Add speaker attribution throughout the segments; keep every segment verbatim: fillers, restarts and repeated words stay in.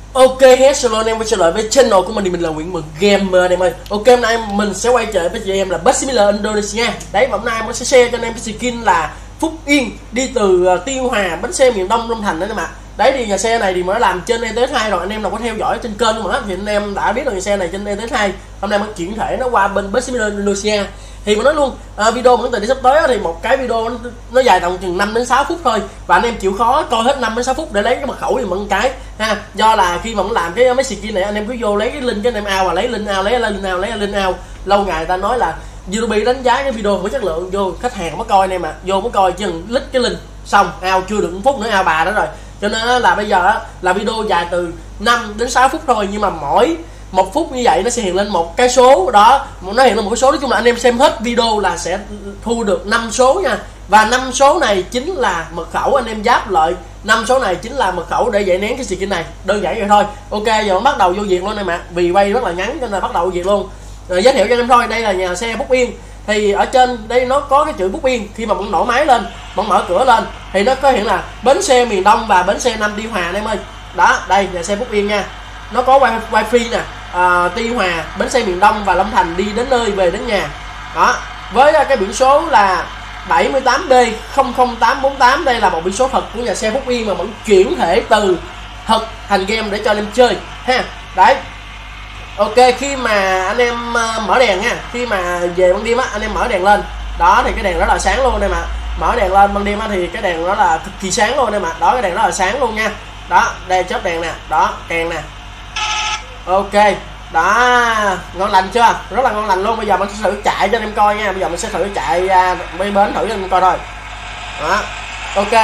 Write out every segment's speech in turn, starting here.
Speaker 1: Ok hết, hello anh em quay trở lại với channel của mình thì mình là Nguyễn Mừng Gamer anh em ơi. Ok, hôm nay mình sẽ quay trở với chị em là Best Miller Indonesia. Đấy, và hôm nay mình sẽ share cho anh em cái skin là Phúc Yên đi từ uh, Tiêu Hòa, bến xe miền Đông Long Thành đấy em ạ. Đấy thì nhà xe này thì mới làm trên e tê ét hai rồi, anh em nào có theo dõi trên kênh mà thì anh em đã biết là nhà xe này trên e tê ét hai. Hôm nay mới chuyển thể nó qua bên Best Miller Indonesia. Thì mình nói luôn, à, video vẫn từ đi sắp tới thì một cái video nó, nó dài tầm chừng năm đến sáu phút thôi, và anh em chịu khó coi hết năm đến sáu phút để lấy cái mật khẩu thì một cái ha. Do là khi mà muốn làm cái mấy skin này anh em cứ vô lấy cái link cái anh em ao và lấy link ao, lấy link ao, lấy link ao. Lâu ngày ta nói là YouTube đánh giá cái video có chất lượng, vô khách hàng mới coi anh em ạ. À. Vô mới coi chừng lít cái link xong ao chưa được một phút nữa ao bà đó rồi. Cho nên là bây giờ là video dài từ năm đến sáu phút thôi, nhưng mà mỗi một phút như vậy nó sẽ hiện lên một cái số đó, nó hiện lên một cái số. Nói chung là anh em xem hết video là sẽ thu được năm số nha, và năm số này chính là mật khẩu. Anh em giáp lợi năm số này chính là mật khẩu để giải nén cái skin này, đơn giản vậy thôi. Ok, giờ bắt đầu vô việc luôn em ạ. Vì quay rất là ngắn cho nên là bắt đầu vô việc luôn. Rồi, giới thiệu cho anh em thôi, đây là nhà xe Phúc Yên. Thì ở trên đây nó có cái chữ Phúc Yên, khi mà bạn nổ máy lên, bạn mở cửa lên thì nó có hiện là bến xe miền Đông và bến xe Nam Tiêu Hòa anh em ơi. Đó, đây nhà xe Phúc Yên nha. Nó có wifi nè, à, Tuy Hòa, bến xe miền Đông và Long Thành, đi đến nơi về đến nhà. Đó, với cái biển số là bảy tám B không không tám bốn tám. Đây là một biển số thật của nhà xe Phúc Yên mà vẫn chuyển thể từ thật thành game để cho anh em chơi ha. Đấy. Ok, khi mà anh em mở đèn nha, khi mà về ban đêm á, anh em mở đèn lên, đó thì cái đèn rất là sáng luôn đây mà. Mở đèn lên ban đêm á thì cái đèn đó là cực kỳ sáng luôn đây mà. Đó, cái đèn rất là sáng luôn nha. Đó, đây chớp đèn nè, đó, đèn nè. Ok, đó, ngon lành chưa? Rất là ngon lành luôn. Bây giờ mình sẽ thử chạy cho anh em coi nha. Bây giờ mình sẽ thử chạy ra bên bến thử cho anh em coi thôi. Đó, ok.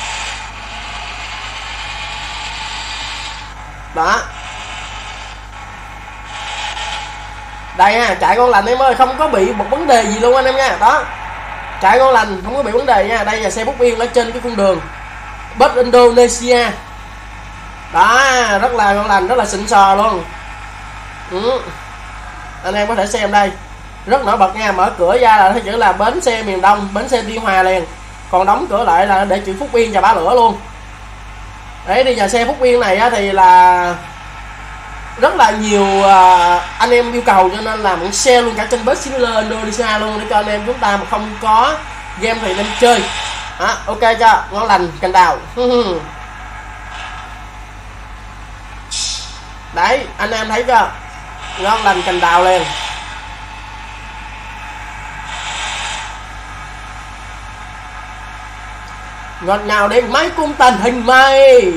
Speaker 1: Đó. Đây nha, chạy ngon lành em ơi, không có bị một vấn đề gì luôn anh em nha. Đó, chạy ngon lành, không có bị vấn đề nha. Đây là xe Phúc Yên ở trên cái cung đường Best Indonesia. Đó, rất là ngon lành, rất là xịn sò luôn. Ừ. Anh em có thể xem đây, rất nổi bật nha. Mở cửa ra là thấy chữ là bến xe miền Đông, bến xe Tuy Hòa liền. Còn đóng cửa lại là để chữ Phúc Yên và bá lửa luôn. Đấy, đi nhà xe Phúc Yên này thì là rất là nhiều uh, anh em yêu cầu, cho nên là mình share luôn cả trên Best Miller Indonesia luôn, để cho anh em chúng ta mà không có game thì nên chơi. Đó, ok chưa? Ngon lành cành đào. Đấy, anh em thấy chưa? Ngon lành cành đào liền. Ngọt ngào đến máy cung tình hình mây.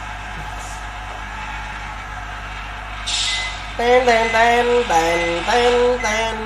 Speaker 1: Tên tên tên tên tên tên.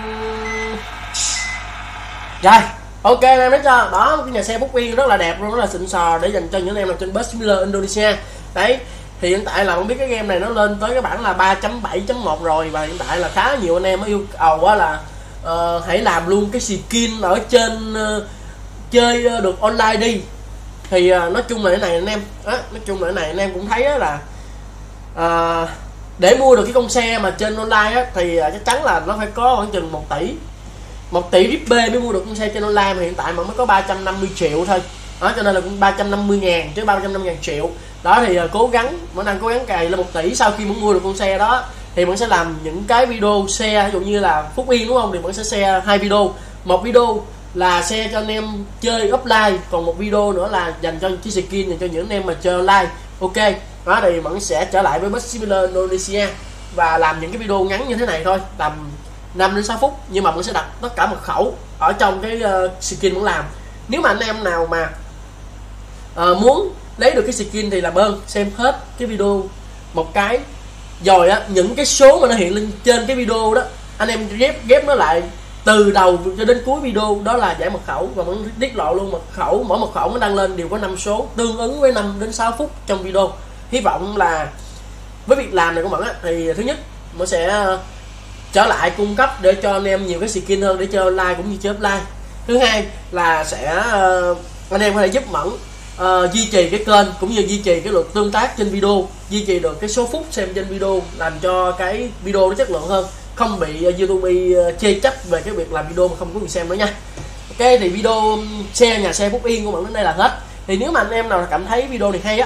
Speaker 1: Rồi, ok anh em thấy chưa? Đó, cái nhà xe Phúc Yên rất là đẹp luôn, rất là xịn sò để dành cho những anh em là trên Best Miller Indonesia. Đấy, thì hiện tại là không biết cái game này nó lên tới cái bản là ba chấm bảy chấm một rồi, và hiện tại là khá nhiều anh em mới yêu cầu quá là uh, hãy làm luôn cái skin ở trên uh, chơi uh, được online đi. Thì uh, nói chung là cái này anh em, á, nói chung là cái này anh em cũng thấy á là uh, để mua được cái con xe mà trên online á, thì uh, chắc chắn là nó phải có khoảng chừng một tỷ một tỷ rip B mới mua được con xe trên online, mà hiện tại mà mới có ba trăm năm mươi triệu thôi. Đó, cho nên là cũng ba trăm năm mươi ngàn chứ ba trăm năm mươi ngàn triệu. Đó thì uh, cố gắng, vẫn đang cố gắng cày lên một tỷ. Sau khi muốn mua được con xe đó thì vẫn sẽ làm những cái video xe, ví dụ như là Phúc Yên đúng không, thì vẫn sẽ share hai video. Một video là xe cho anh em chơi offline, còn một video nữa là dành cho cái skin dành cho những anh em mà chơi online. Ok, đó thì vẫn sẽ trở lại với Best Miller Indonesia và làm những cái video ngắn như thế này thôi, tầm năm đến sáu phút, nhưng mà vẫn sẽ đặt tất cả mật khẩu ở trong cái uh, skin vẫn làm. Nếu mà anh em nào mà uh, muốn lấy được cái skin thì làm ơn xem hết cái video một cái, rồi á, những cái số mà nó hiện lên trên cái video đó anh em ghép ghép nó lại từ đầu cho đến cuối video, đó là giải mật khẩu, và vẫn tiết lộ luôn mật khẩu. Mỗi mật khẩu nó đăng lên đều có năm số tương ứng với năm đến sáu phút trong video. Hy vọng là với việc làm này của Mẫn á, thì thứ nhất nó sẽ trở lại cung cấp để cho anh em nhiều cái skin hơn để chơi online cũng như chơi offline. Thứ hai là sẽ uh, anh em có thể giúp Mẫn uh, duy trì cái kênh cũng như duy trì cái lượt tương tác trên video, duy trì được cái số phút xem trên video, làm cho cái video nó chất lượng hơn, không bị uh, YouTube uh, chê trách về cái việc làm video mà không có người xem nữa nha. Ok, thì video xe nhà xe Phúc Yên của Mẫn đến đây là hết. Thì nếu mà anh em nào cảm thấy video này hay á,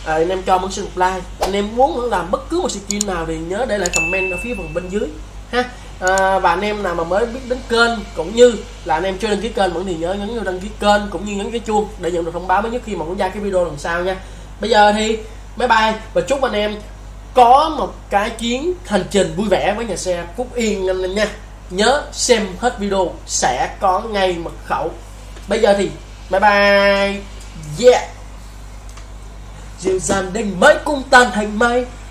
Speaker 1: à, anh em cho Mẫn xin một like. Anh em muốn làm bất cứ một skin nào thì nhớ để lại comment ở phía phần bên dưới ha. À, và anh em nào mà mới biết đến kênh cũng như là anh em chưa đăng ký kênh vẫn thì nhớ nhấn vào đăng ký kênh cũng như nhấn cái chuông để nhận được thông báo mới nhất khi mà muốn ra cái video lần sau nha. Bây giờ thì bye bye và chúc anh em có một cái chuyến hành trình vui vẻ với nhà xe Phúc Yên anh em nha. Nhớ xem hết video sẽ có ngay mật khẩu. Bây giờ thì bye bye. Yeah. Dịu dàng đêm mới cũng tan thành mây.